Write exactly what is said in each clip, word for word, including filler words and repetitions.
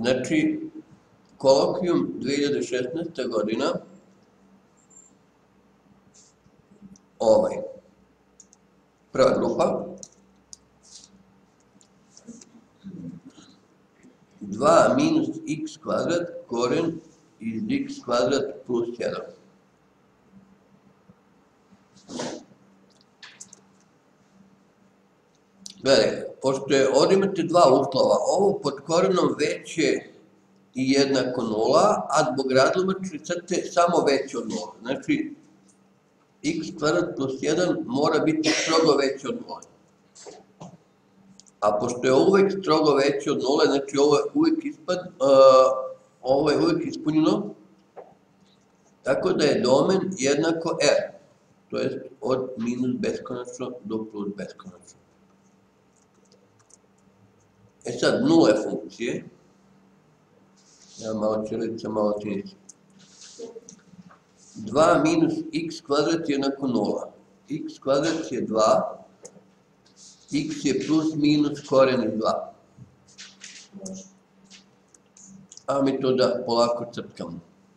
Znači, kolokvijum dve hiljade šesnaeste. godina, ovaj, prva grupa, dva minus x kvadrat koren iz x kvadrat plus jedan. Gledaj, pošto je ovdje imate dva uslova, ovo pod korenom veće i jednako nula, a zbog razlomačne crte samo veće od nula. Znači, x kvadrat plus jedan mora biti strogo veće od nula. A pošto je uvek strogo veće od nula, znači ovo je uvek ispad, uh, ovo je uvek ispunjeno, tako da je domen jednako r, to jest od minus beskonačno do plus beskonačno. E sad, nule funkcije, ja malo ćirilica, malo ćirilica. dva minus x kvadrat je jednako nula. X kvadrat je dva, x je plus minus koren iz dva. A mi to da polako crtkamo.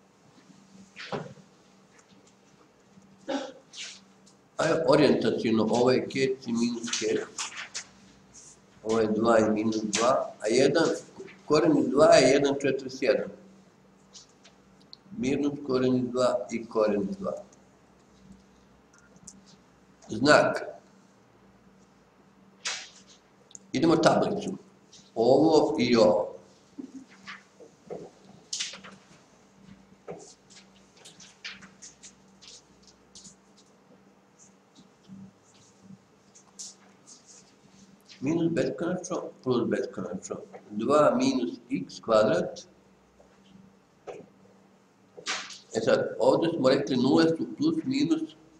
Ajde, orijentacijno, ovo je kec i minus kec. Ovo je dva i minus dva, a jedan, koren iz dva je jedan četrdeset jedan. Minus koren iz dva i koren iz dva. Znak. Idemo tablicu. Ovo i ovo. Minus beskonačno plus beskonačno. dva minus x kvadrat. E sad, ovdje smo rekli nule su plus minus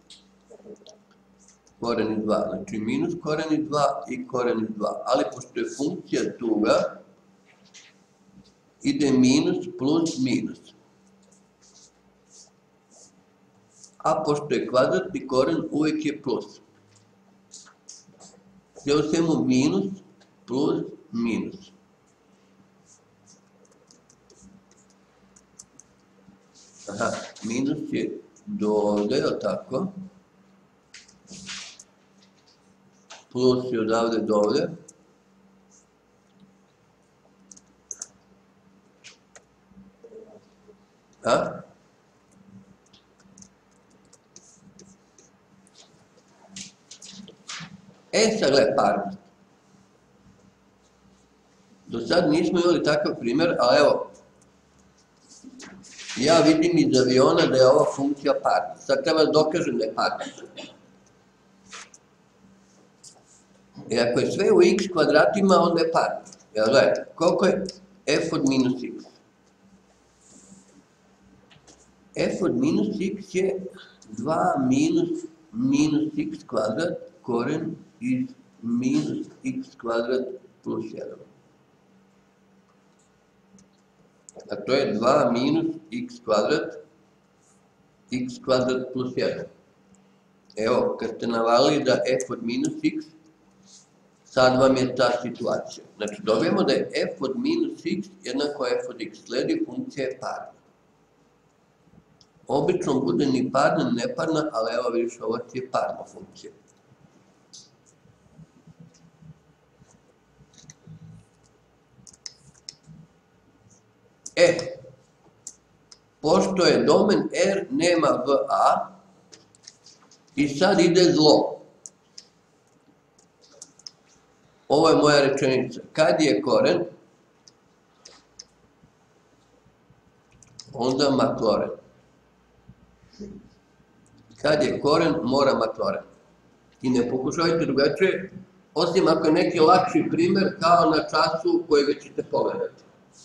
koren iz dva. Znači minus koren iz dva i koren iz dva. Ali pošto je funkcija tuga, ide minus plus minus. A pošto je kvadratni koren, uvijek je plus. Sve u svemu minus plus minus. Aha, minus je do ovdje, je li tako? Plus je odavde do ovdje. A? E, sad gled parnost. Do sad nismo imali takav primjer, ali evo, ja vidim iz aviona da je ova funkcija parnost. Sad treba da dokažem da je parnost. I ako je sve u x kvadratima, onda je parnost. Evo, gledajte, koliko je f od minus x? F od minus x je dva minus minus x kvadrat koren iz minus x kvadrat plus jedan. A to je dva minus x kvadrat, x kvadrat plus jedan. Evo, kad ste navalili da f od minus x, sad vam je ta situacija. Znači, dobijemo da je f od minus x jednako f od x. Sledi funkcija je parna. Obično bude ni parna, ni neparna, ali evo vidiš, ovo ti je parna funkcija. E, pošto je domen R, nema V A, i sad ide zlo. Ovo je moja rečenica. Kad je koren, onda makloren. Kad je koren, mora makloren. I ne pokušajte drugačije, osim ako je neki lakši primjer, kao na času kojega ćete pogledati.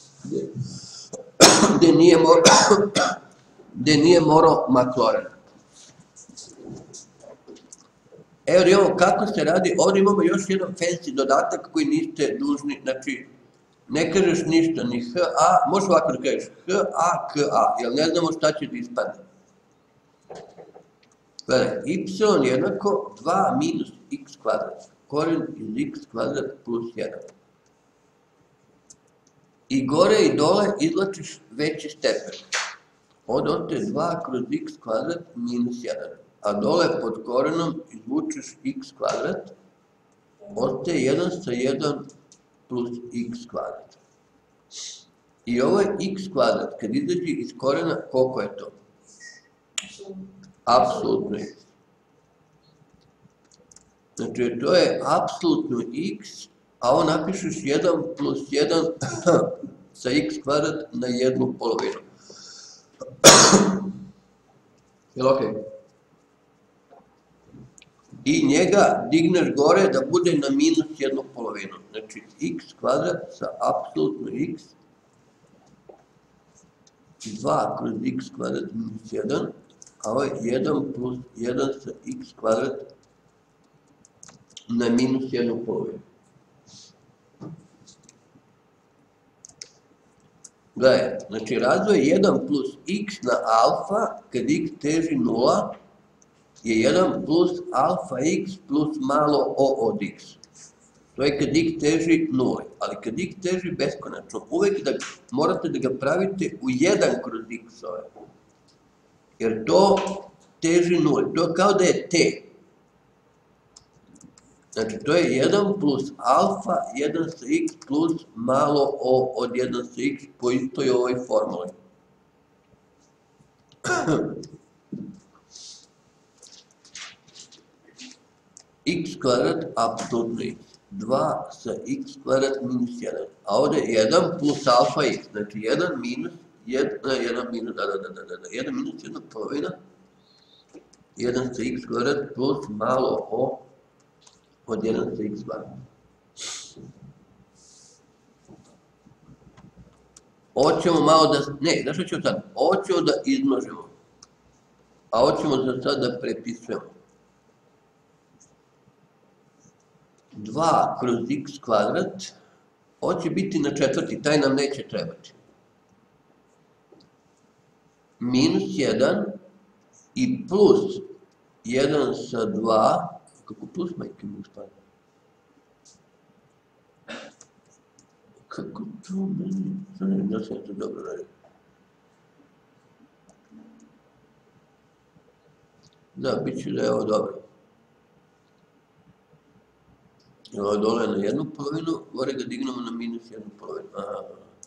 Gde nije morao, gde nije morao makloren. Evo imamo kako se radi, ovdje imamo još jedan fancy dodatak koji niste dužni, znači ne kažeš ništa, ni H, A, možeš ovako da kažeš H, A, K, A, jer ne znamo šta će da ispadne. Gledaj, y jednako dva minus x kvadrat, koren iz x kvadrat plus jedan. i gore i dole izvlačiš veći stepen. Ovdje ostaje dva kroz x kvadrat minus jedan. A dole pod korenom izvučeš x kvadrat, ostaje jedan sa jedan plus x kvadrat. I ovo je x kvadrat, kad izađe iz korena, koliko je to? Apsolutno x. Znači, to je apsolutno x, a ovo napišeš jedan plus jedan sa x kvadrat na jednu polovinu. Jel okej? I njega digneš gore da bude na minus jednu polovinu. Znači, x kvadrat sa apsolutno x, dva kroz x kvadrat minus jedan, a ovo je jedan plus jedan sa x kvadrat na minus jednu polovinu. Gledaj, znači razvoj jedan plus x na alfa, kad x teži nula, je jedan plus alfa x plus malo o od x. To je kad x teži nula, ali kad x teži beskonačno, uvek da, morate da ga pravite u jedan kroz x-ove. Jer to teži nula, to je kao da je t. Znači, to je jedan plus alfa, jedan sa x plus malo o od jedan sa x po istoj ovoj formuli. X kvadrat apsolutno x. dva sa x kvadrat minus jedan. A ovdje je jedan plus alfa x. Znači, jedan minus, jedan minus, da, da, da, da, da, jedan minus jedna polovina, jedan sa x kvadrat plus malo o od jedan sa x kvadrat. Ovo ćemo malo da, ne, znaš što ćemo sad? Ovo ćemo da izmnožimo. A ovo ćemo za sad da prepisujemo. dva kroz x kvadrat, ovo će biti na četvrti, taj nam neće trebati. Minus jedan i plus jedan sa dva, kako plus majke mi uspada? Kako to meni, to ne da sam to dobro radio. Da, bit će da je ovo dobro. Ovo dole na jednu polovinu, gore ga dignemo na minus jednu polovinu. Aha.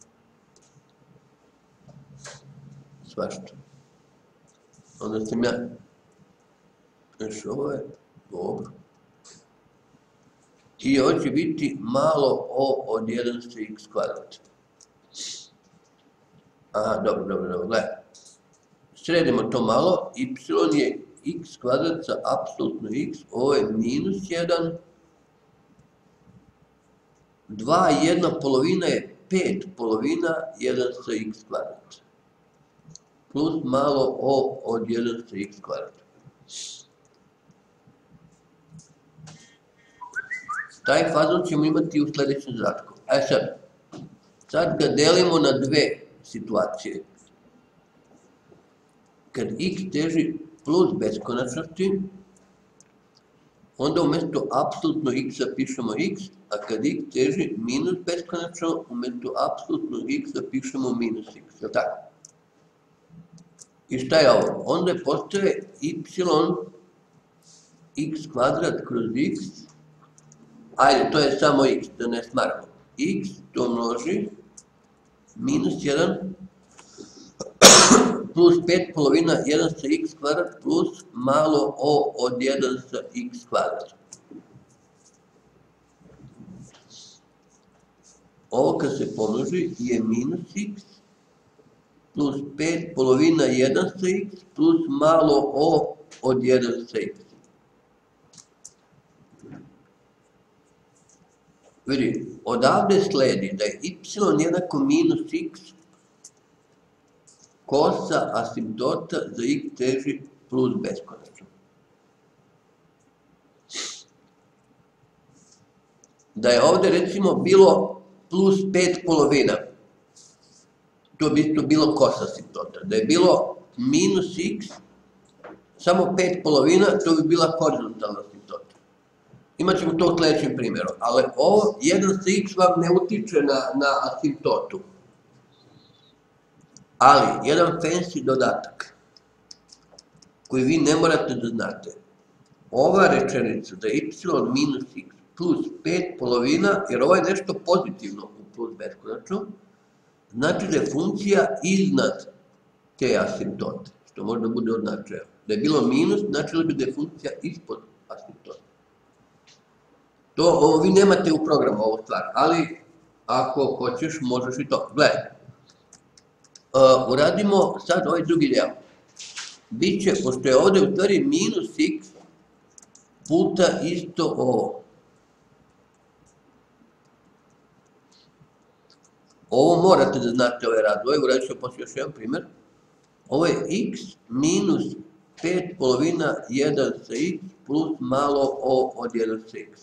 Svašta. Onda sam ja. Znači, ovo je dobro. I ovo će biti malo o od jedan sa x kvadrat. Aha, dobro, dobro, dobro, gledaj. Sredimo to malo, y je x kvadrat sa apsolutno x, ovo je minus jedan, dva i jedna polovina je pet polovina, jedan sa x kvadrat. Plus malo o od jedan sa x kvadrat. Taj fazon ćemo imati u sljedećem zadatku. A sad, sad ga delimo na dve situacije. Kad x teži plus beskonačnosti, onda umjesto apsolutno x pišemo x, a kad x teži minus beskonačno, umjesto apsolutno x pišemo minus x, je li tako? I šta je ovo? Onda postoje y x kvadrat kroz x, ajde, to je samo x, da ne smaramo. X to množi minus jedan plus pet polovina jedan sa x kvadrat plus malo o od jedan sa x kvadrat. Ovo kad se pomnoži je minus x plus pet polovina jedan sa x plus malo o od jedan sa x. Vidi, odavde sledi da je y jednako minus x kosa asimptota za x teži plus beskonačno. Da je ovde recimo bilo plus pet polovina, to bi to bilo kosa asimptota. Da je bilo minus x, samo pet polovina, to bi bila horizontalna asimptota. Imat ćemo to u sljedećem primjeru, ali ovo jedan sa x vam ne utiče na, na asimptotu. Ali, jedan fancy dodatak, koji vi ne morate da znate, ova rečenica da y minus x plus pet polovina, jer ovo je nešto pozitivno u plus beskonačno, znači da je funkcija iznad te asimptote, što možda bude od značaja. Da je bilo minus, značilo bi da je funkcija ispod asimptote. To ovo, vi nemate u programu ovu stvar, ali ako hoćeš, možeš i to. Gledaj, uh, uradimo sad ovaj drugi deo. Biće, pošto je ovde u stvari minus x puta isto ovo. Ovo morate da znate ove radove, uradit ću poslije još jedan primjer. Ovo je x minus pet polovina jedan sa x plus malo o od jedan sa x.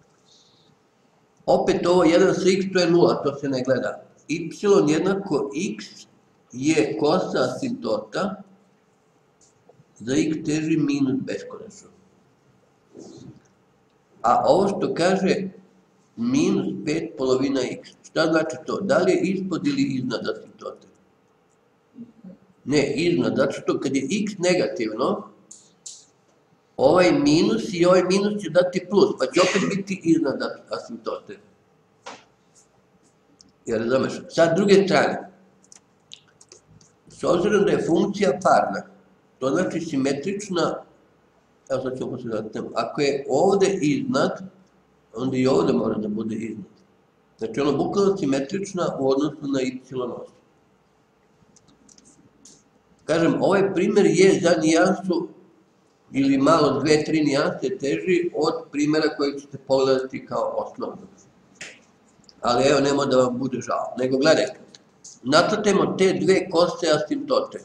Opet ovo jedan sa x, to je nula, to se ne gleda. Y jednako x je kosa asimptota za x teži minus beskonačno. A ovo što kaže minus pet polovina x, šta znači to? Da li je ispod ili iznad asimptote? Ne, iznad, zato što kad je x negativno, ovaj minus i ovaj minus će dati plus, pa će opet biti iznad asimptote. Jer razumeš? Sad, druge strane, s obzirom da je funkcija parna, to znači simetrična, evo sad ću posledati, ako je ovde iznad, onda i ovde mora da bude iznad. Znači, ono bukvalno simetrična u odnosu na y osi. Kažem, ovaj primjer je za nijansu ili malo dve, tri nijanse teži od primjera koji ćete pogledati kao osnovno. Ali evo, nema da vam bude žao. Nego gledajte, nacrtajmo te dve kose asimptote.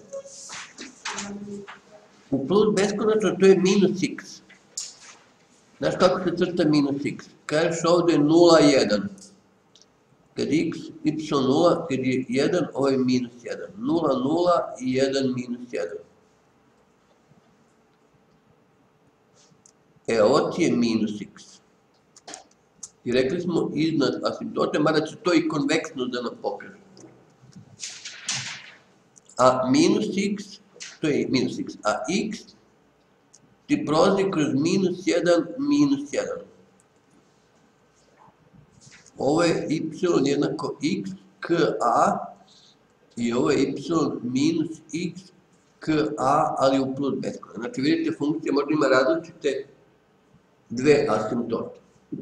U plus beskonačno to je minus x. Znaš kako se crta minus x? Kažeš ovde nula, jedan. Kad je x, y nula, kad je jedan, ovo je minus jedan. nula, nula i jedan minus jedan. E, ovo ti je minus x. I rekli smo iznad asimptote, mada će to i konveksno da nam pokaže. A minus x, to je minus x, a x ti prolazi kroz minus jedan, minus jedan. Ovo je y jednako x k a i ovo je y minus x k a, ali u plus beskonačno. Znači vidite, funkcija možda ima različite dve asimptote.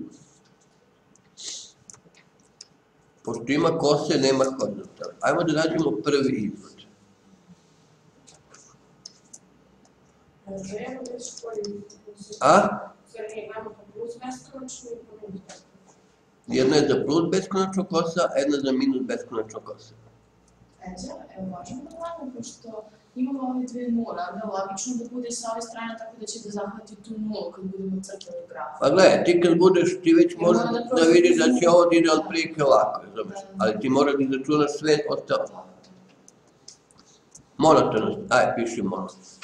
Pošto ima kose, nema horizontalne. Ajmo da nađemo prvi izvod. A? Jedna je za plus beskonačno kosa, a jedna za minus beskonačno kosa. Evo, možemo da gledamo, pošto imamo ove dve nule, onda je logično da bude sa ove strane tako da će da zahvati tu nulu kad budemo crtali graf. Pa gledaj, ti kad budeš, ti već možeš da vidiš da će ovo da ide otprilike ovako, ali ti moraš da izračunaš sve ostalo. Monotonost, aj, piši monotonost.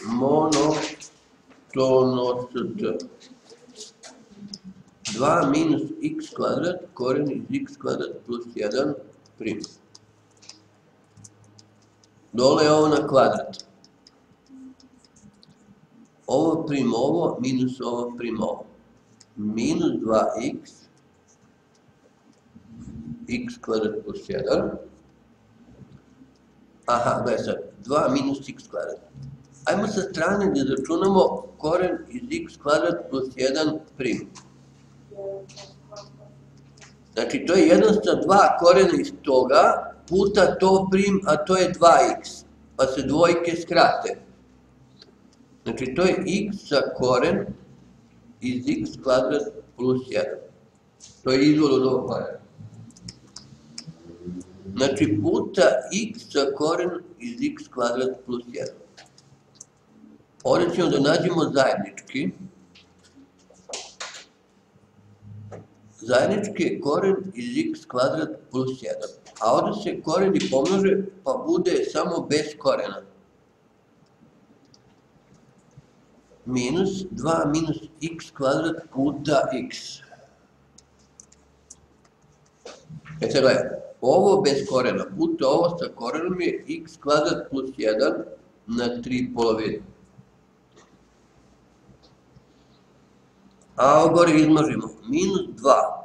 Monotonost. dva minus x kvadrat, koren iz x kvadrat plus jedan prim. Dole je ovo na kvadrat. Ovo prim ovo, minus ovo prim ovo. Minus dva x, x kvadrat plus jedan. Aha, gledaj sad, dva minus x kvadrat. Ajmo sa strane da izračunamo koren iz x kvadrat plus jedan prim. Znači, to je jedan sa dva korena iz toga, puta to prim, a to je dva x, pa se dvojke skrate. Znači, to je x sa koren iz x kvadrat plus jedan. To je izvod od ovog korena. Znači, puta x sa koren iz x kvadrat plus jedan. Ovdje ćemo da nađemo zajednički. Zajednički je koren iz x kvadrat plus jedan. A ovdje se koreni pomnože, pa bude samo bez korena. minus dva minus x kvadrat puta x. E sad gledaj, ovo bez korena puta ovo sa korenom je x kvadrat plus jedan na tri polovine. A ovo gore izmnožimo, minus dva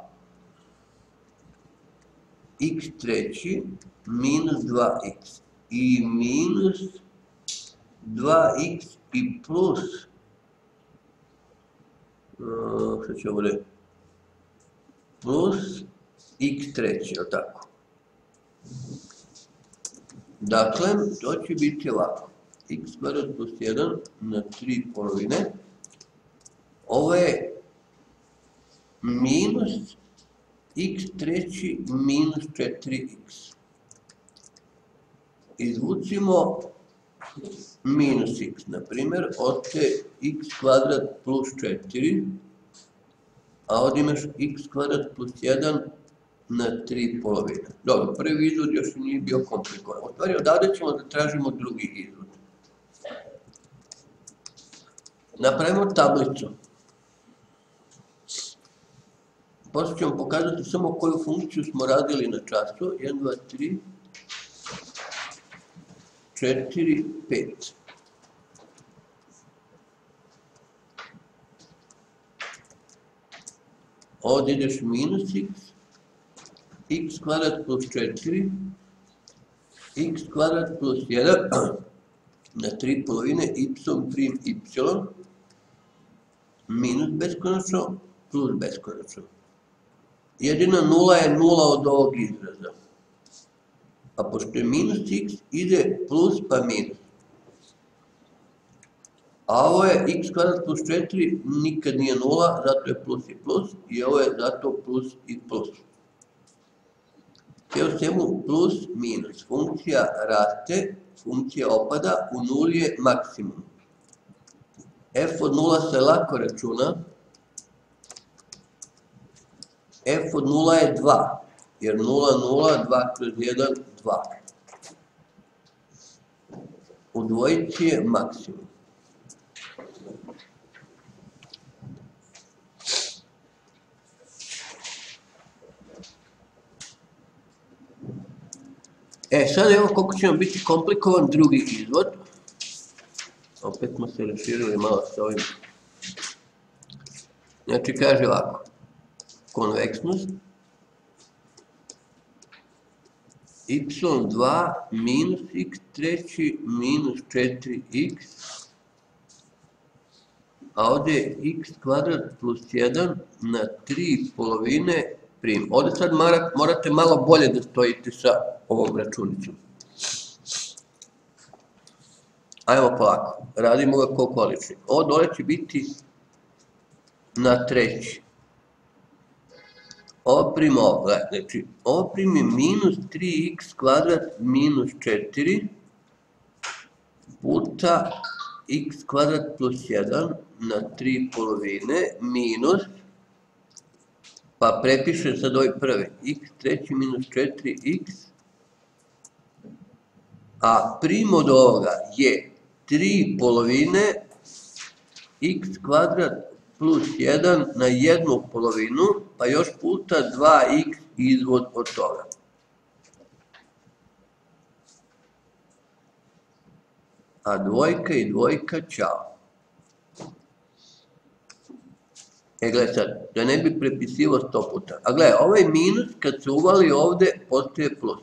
x treći minus dva x i minus dva x i plus, što će ovo reći, plus x treći, je li tako? Dakle, to će biti ovako, x kvadrat plus jedan na tri polovine, ovo je minus x treći minus četiri x. Izvucimo minus x, na primjer, ostaje x kvadrat plus četiri, a ovdje imaš x kvadrat plus jedan na tri polovine. Dobro, prvi izvod još nije bio komplikovan. U stvari, odavde ćemo da tražimo drugi izvod. Napravimo tablicu. Poslije ćemo pokazati samo koju funkciju smo radili na času. jedan, dva, tri, četiri, pet. Ovdje ideš minus x, x kvadrat plus četiri, x kvadrat plus jedan na tri polovine y prim y, minus beskonačno plus beskonačno. Jedina nula je nula od ovog izraza. A pošto je minus x, ide plus pa minus. A ovo je x kvadrat plus četiri, nikad nije nula, zato je plus i plus, i ovo je zato plus i plus. Sve u svemu plus minus. Funkcija raste, funkcija opada, u nuli je maksimum. F od nula se lako računa. F od nula je dva, jer nula, nula, dva kroz jedan, dva. U dvojici je maksimum. E, sad evo koliko će nam biti komplikovan drugi izvod. Opet smo se raširili malo sa ovim. Znači, kaže ovako. Konveksnost y dva minus x treći minus četiri x, a ovdje je x kvadrat plus jedan na tri polovine prim. Ovdje sad morate malo bolje da stojite sa ovom računicom. Ajmo polako, radimo ga koliko lični. Ovo dole će biti na treći. Ovo prim ovo, znači, ovo prim je minus tri x kvadrat minus četiri puta x kvadrat plus jedan na tri polovine minus, pa prepiše sad ovaj prvi, x treći minus četiri x, a prim od ovoga je tri polovine x kvadrat plus jedan na jednu polovinu, pa još puta dva x izvod od toga. A dvojka i dvojka, čao. E, gledaj sad, da ne bi prepisivo sto puta. A gledaj, ovaj minus, kad se uvali ovde, postaje plus.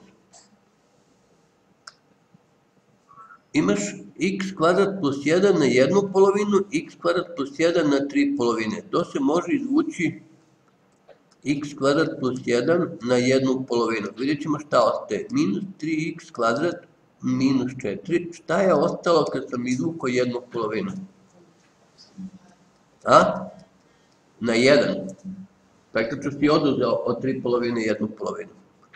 Imaš x kvadrat plus jedan na jednu polovinu, x kvadrat plus jedan na tri polovine. To se može izvući x kvadrat plus jedan na jednu polovinu. Vidjet ćemo šta ostaje. Minus tri x kvadrat minus četiri. Šta je ostalo kad sam izvukao jednu polovinu? A? Na jedan. Praktično si oduzeo od tri polovine jednu polovinu.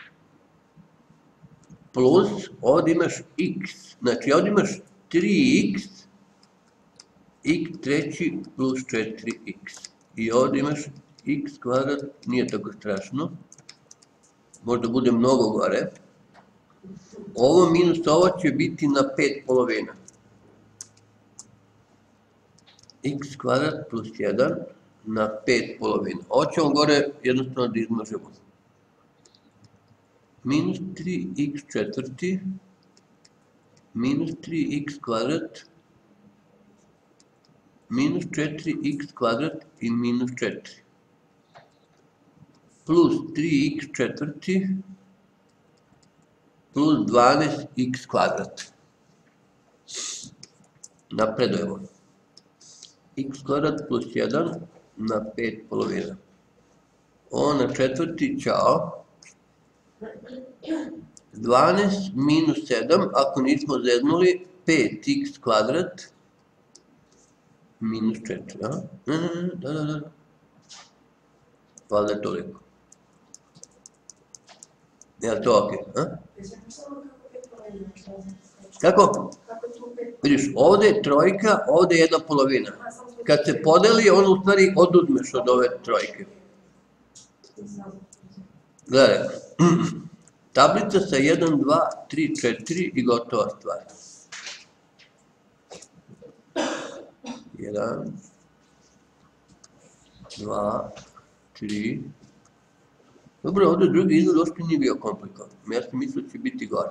Plus, ovdje imaš x, znači ovdje imaš tri x, x treći plus četiri x. I ovdje imaš x kvadrat, nije tako strašno, možda bude mnogo gore. Ovo minus ovo će biti na pet polovina. x kvadrat plus jedan na pet polovina. Hoćemo gore jednostavno da izmnožimo. Minus tri x četvrti minus tri x kvadrat minus četiri x kvadrat i minus četiri plus tri x četvrti plus dvanaest x kvadrat. Napredujemo. X kvadrat plus jedan na pet polovina. Ovo na četvrti, čao. dvanaest minus sedam, ako nismo zeznuli, pet x kvadrat minus četiri. Da, da, da, da. Valjda je toliko. Je to ok? Kako? Vidiš, ovde je trojka, ovde je jedna polovina. Kad se podeli, on u stvari oduzmeš od ove trojke. Gledaj. Tablica sa jedan, dva, tri, četiri i gotova stvar. jedan, dva, tri. Dobro, ovdje drugi izgled ošte nije bio komplikovan. Ja sam mislio da će biti gore.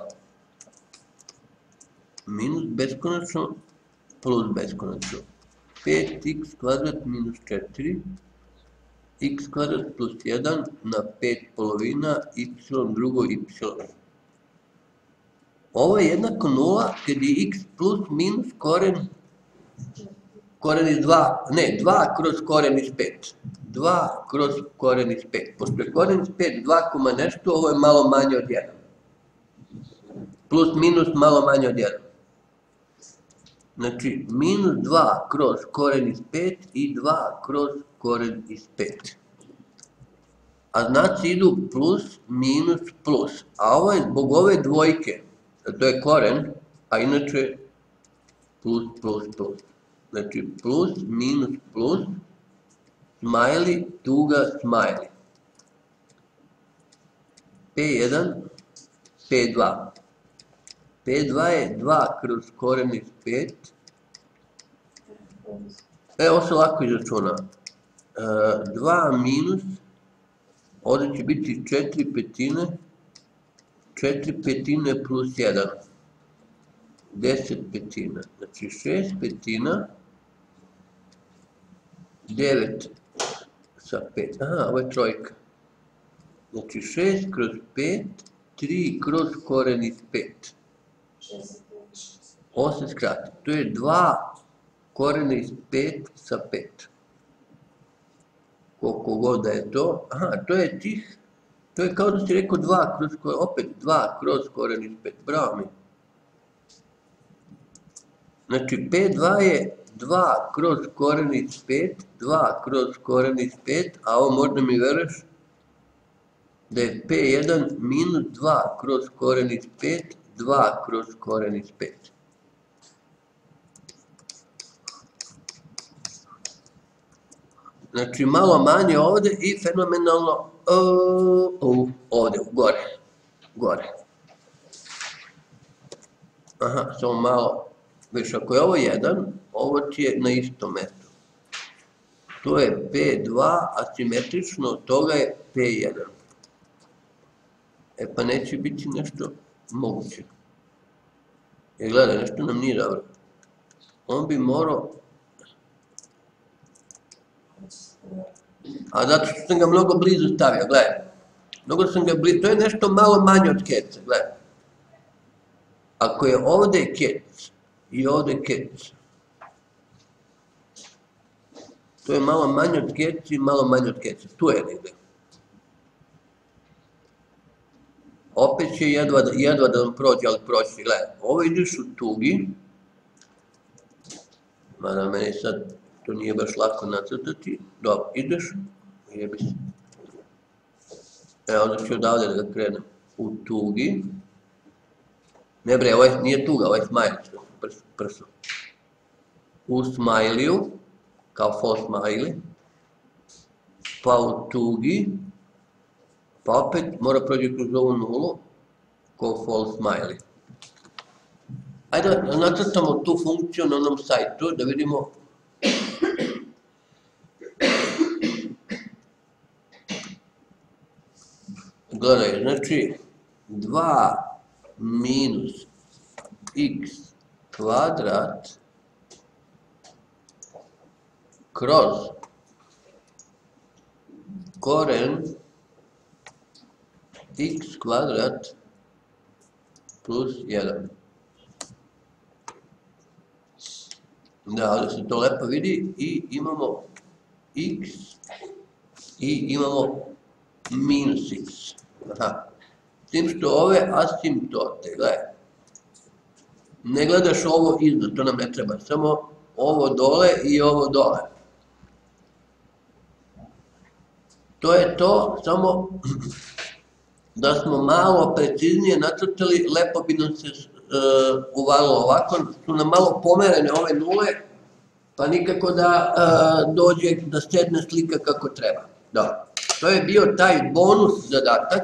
Minus beskonačno plus beskonačno. pet x kvadrat minus četiri. X kvadrat plus jedan na pet polovina, y drugo y. Ovo je jednako nula kad je x plus minus koren, koren iz dva, ne, dva kroz koren iz pet. dva kroz koren iz pet. Pošto je koren iz pet dva koma nešto, ovo je malo manje od jedan. Plus minus malo manje od jedan. Znači, minus dva kroz koren iz pet i dva kroz koren iz pet. A znači idu plus, minus, plus. A ovo je zbog ove dvojke, to je koren, a inače plus, plus, plus. Znači, plus, minus, plus, smiley, tuga, smiley. P jedan, P dva. P dva je dva kroz koren iz pet. E, ovo se lako izračuna. dva minus, ovdje će biti četiri petine, četiri petine plus jedan. deset petina. Znači šest petina, devet sa pet. Aha, ovo je trojka. Znači šest kroz pet, tri kroz koren iz pet. Ovo se skrati. To je dva korena iz pet sa pet. Koliko god da je to. Aha, to je tih, to je kao da si rekao dva kroz koren, opet dva kroz koren iz pet. Bravo mi. Znači P dva je dva kroz koren iz pet, dva kroz koren iz pet, a ovo možda mi veruješ da je P jedan minus dva kroz koren iz pet, dva kroz koren iz pet. Znači malo manje ovde i fenomenalno ovde, gore, gore. Aha, samo malo, već ako je ovo jedan, ovo ti je na istom mestu. To je P dva, asimetrično od toga je P jedan. E pa neće biti nešto moguće. Jer gledaj, nešto nam nije dobro. On bi morao... A zato što sam ga mnogo blizu stavio, gledaj. Mnogo sam ga blizu, to je nešto malo manje od keca, gledaj. Ako je ovde kec i ovde kec, to je malo manje od keca i malo manje od keca. Tu je negde. Opet će jedva da, jedva da vam prođe, ali proći, gledaj. Ovo ideš u tugi, mada meni sad to nije baš lako nacrtati. Dobro, ideš, jebi se. Evo, onda ću odavde da ga krenem. U tugi. Ne bre, ovo nije tuga, ovo je smiley, što sam prso. U smiley-u, kao false smiley. Pa u tugi. Pa opet mora prođe kroz ovu nulu, kao false smiley. Ajde da nacrtamo tu funkciju na onom sajtu, da vidimo Gledaj, znači dva minus x kvadrat kroz koren x kvadrat plus jedan. Da, ali se to lepo vidi i imamo x i imamo minus x. Aha. S tim što ove asimptote, gledaj, ne gledaš ovo iznad, to nam ne treba, samo ovo dole i ovo dole. To je to, samo da smo malo preciznije nacrtali, lepo bi nam se uh, uvalilo ovako, su nam malo pomerene ove nule, pa nikako da uh, dođe, da sedne slika kako treba. Da. To je bio taj bonus zadatak.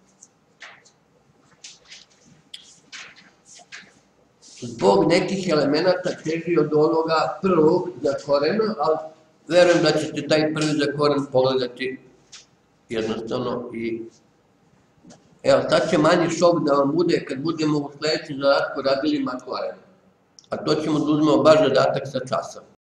Zbog nekih elemenata teži od onoga prvog za korena, ali verujem da ćete taj prvi za koren pogledati jednostavno i... Evo, sad će manji šok da vam bude kad budemo u sledećem zadatku radili makorena. A to ćemo da uzmemo baš zadatak sa časa.